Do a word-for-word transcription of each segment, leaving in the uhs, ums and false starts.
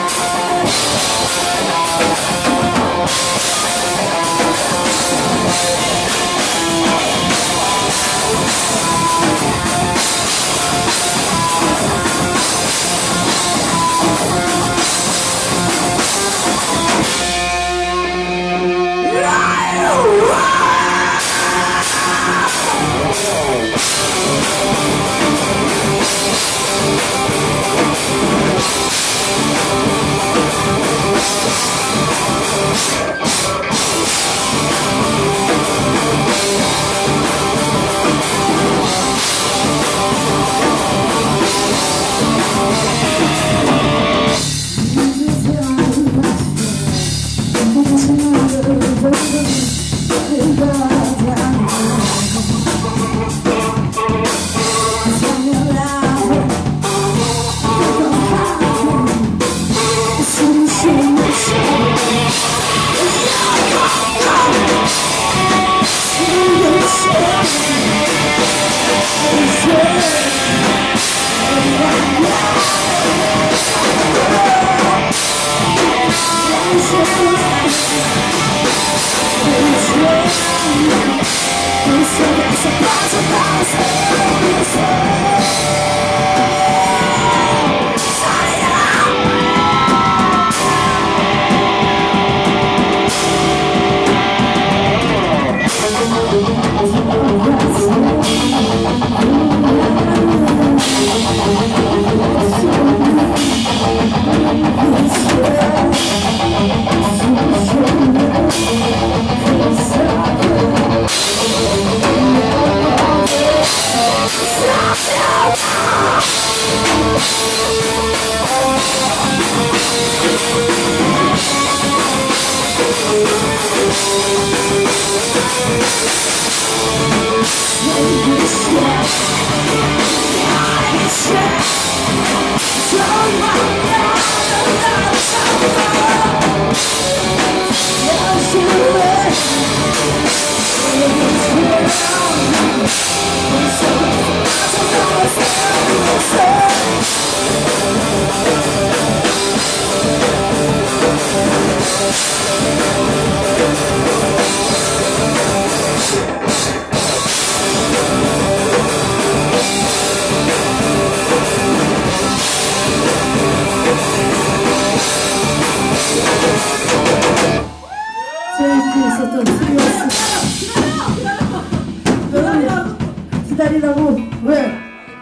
기다리라고. 왜?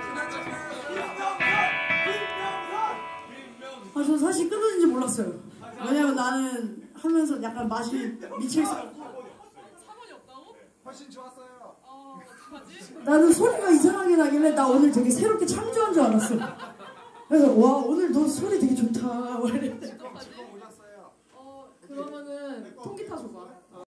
아, 저 사실 끊어진지 몰랐어요. 왜냐면 나는 하면서 약간 맛이 미칠 수. 사본이 없다고? 훨씬 좋았어요. 어, 어떡하지? 나는 소리가 이상하게 나길래 나 오늘 되게 새롭게 창조한 줄 알았어. 그래서 와, 오늘 너 소리 되게 좋다.